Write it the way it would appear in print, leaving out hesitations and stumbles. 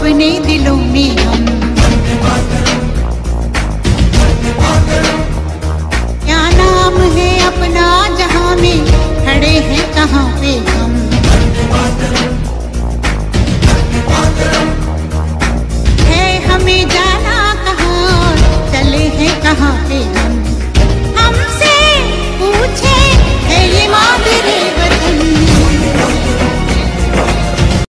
अपने दिलों में हम। क्या नाम है अपना जहां में, खड़े हैं कहाँ पे हम। है हमें जाना कहाँ, चले हैं कहाँ पे हम।